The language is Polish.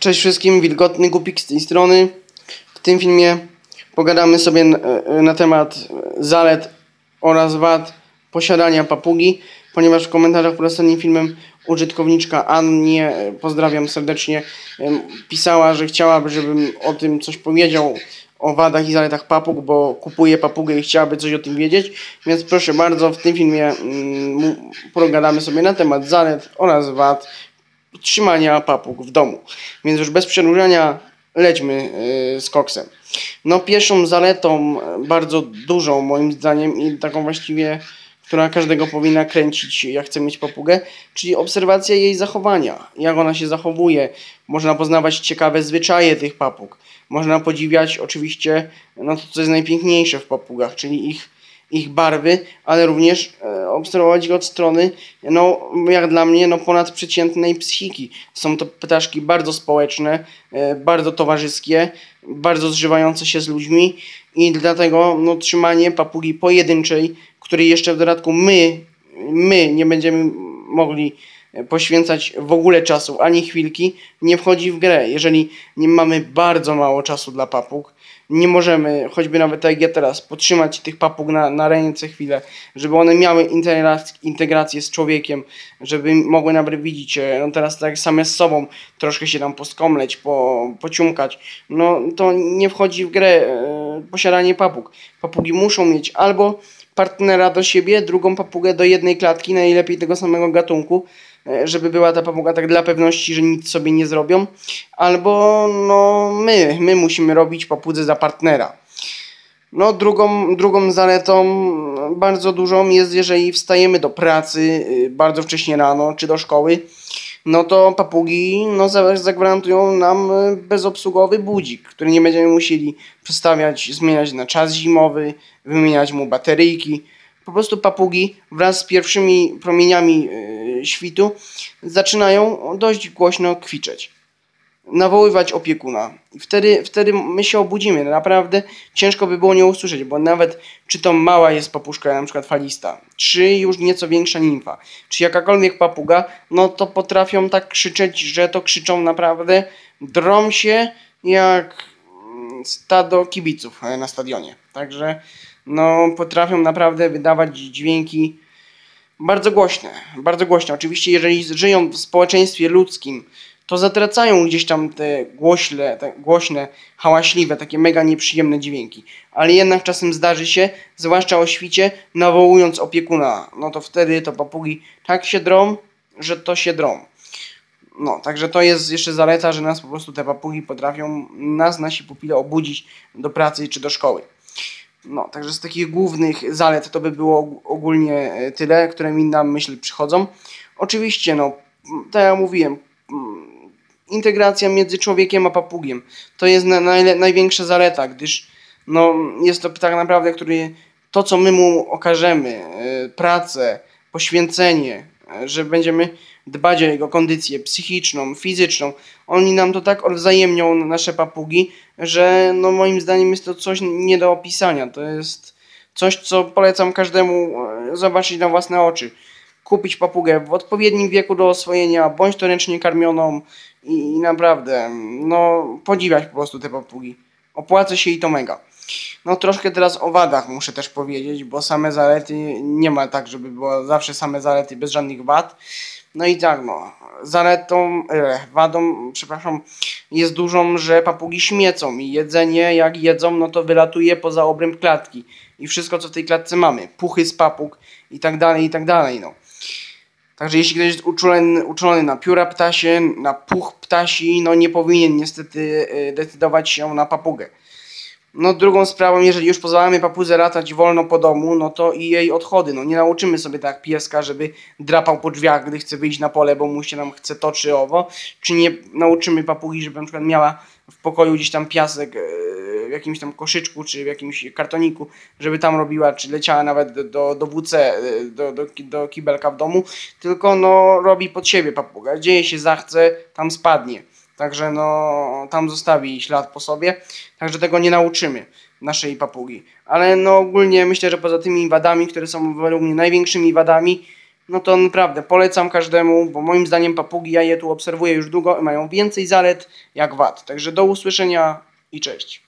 Cześć wszystkim, Wilgotny Głupik z tej strony. W tym filmie pogadamy sobie na temat zalet oraz wad posiadania papugi, ponieważ w komentarzach pod ostatnim filmem użytkowniczka Annie, pozdrawiam serdecznie, pisała, że chciałaby, żebym o tym coś powiedział, o wadach i zaletach papug, bo kupuje papugę i chciałaby coś o tym wiedzieć, więc proszę bardzo, w tym filmie pogadamy sobie na temat zalet oraz wad trzymania papug w domu. Więc już bez przedłużania lećmy z koksem. No pierwszą zaletą, bardzo dużą moim zdaniem i taką właściwie, która każdego powinna kręcić, jak chce mieć papugę, czyli obserwacja jej zachowania. Jak ona się zachowuje. Można poznawać ciekawe zwyczaje tych papug. Można podziwiać oczywiście to, co jest najpiękniejsze w papugach, czyli ich barwy, ale również obserwować je od strony, jak dla mnie, ponadprzeciętnej psychiki. Są to ptaszki bardzo społeczne, bardzo towarzyskie, bardzo zżywające się z ludźmi i dlatego trzymanie papugi pojedynczej, której jeszcze w dodatku my nie będziemy mogli poświęcać w ogóle czasu, ani chwilki, nie wchodzi w grę. Jeżeli nie mamy bardzo mało czasu dla papug, nie możemy, choćby nawet tak jak ja teraz, potrzymać tych papug na ręce chwilę, żeby one miały integrację z człowiekiem, żeby mogły nawet widzieć, teraz tak same z sobą troszkę się tam poskomleć, pociumkać, to nie wchodzi w grę posiadanie papug. Papugi muszą mieć albo partnera do siebie, drugą papugę do jednej klatki, najlepiej tego samego gatunku, żeby była ta papuga tak dla pewności, że nic sobie nie zrobią, albo my musimy robić papudze za partnera. Drugą zaletą bardzo dużą jest, jeżeli wstajemy do pracy bardzo wcześnie rano, czy do szkoły, to papugi zagwarantują nam bezobsługowy budzik, który nie będziemy musieli przestawiać, zmieniać na czas zimowy, wymieniać mu bateryjki. Po prostu papugi wraz z pierwszymi promieniami świtu zaczynają dość głośno kwiczeć, nawoływać opiekuna. Wtedy my się obudzimy. Naprawdę ciężko by było nie usłyszeć, bo nawet czy to mała jest papuszka, na przykład falista, czy już nieco większa nimfa, czy jakakolwiek papuga, to potrafią tak krzyczeć, że to krzyczą naprawdę, drą się jak stado kibiców na stadionie. Także potrafią naprawdę wydawać dźwięki bardzo głośne, bardzo głośne. Oczywiście jeżeli żyją w społeczeństwie ludzkim, to zatracają gdzieś tam te głośne, hałaśliwe, takie mega nieprzyjemne dźwięki. Ale jednak czasem zdarzy się, zwłaszcza o świcie, nawołując opiekuna. To wtedy to papugi tak się drą, że to się drą. Także to jest jeszcze zaleta, że nas po prostu te papugi potrafią, nasi pupile obudzić do pracy czy do szkoły. Także z takich głównych zalet to by było ogólnie tyle, które mi na myśl przychodzą. Oczywiście, tak jak mówiłem, integracja między człowiekiem a papugiem to jest największa zaleta, gdyż jest to tak naprawdę, to co my mu okażemy, pracę, poświęcenie, że będziemy dbać o jego kondycję psychiczną, fizyczną, oni nam to tak odwzajemnią, nasze papugi, że moim zdaniem jest to coś nie do opisania. To jest coś, co polecam każdemu zobaczyć na własne oczy. Kupić papugę w odpowiednim wieku do oswojenia, bądź to ręcznie karmioną i naprawdę, podziwiać po prostu te papugi. Opłaca się i to mega. Troszkę teraz o wadach muszę też powiedzieć, bo same zalety, nie ma tak, żeby było zawsze same zalety bez żadnych wad. I tak, wadą, jest dużą, że papugi śmiecą i jedzenie, jak jedzą, to wylatuje poza obręb klatki. I wszystko, co w tej klatce mamy, puchy z papug i tak dalej, i tak dalej, Także jeśli ktoś jest uczulony na pióra ptasie, na puch ptasi, nie powinien niestety decydować się na papugę. Drugą sprawą, jeżeli już pozwalamy papudze latać wolno po domu, to i jej odchody. Nie nauczymy sobie tak pieska, żeby drapał po drzwiach, gdy chce wyjść na pole, bo mu się nam chce to czy owo. Czy nie nauczymy papugi, żeby na przykład miała w pokoju gdzieś tam piasek w jakimś tam koszyczku, czy w jakimś kartoniku, żeby tam robiła, czy leciała nawet do WC, do kibelka w domu. Tylko robi pod siebie papuga. Gdzie jej się zachce, tam spadnie. Także tam zostawi ślad po sobie. Także tego nie nauczymy naszej papugi. Ale ogólnie myślę, że poza tymi wadami, które są według mnie największymi wadami, No to naprawdę polecam każdemu, bo moim zdaniem papugi, ja je tu obserwuję już długo, mają więcej zalet jak wad. Także do usłyszenia i cześć.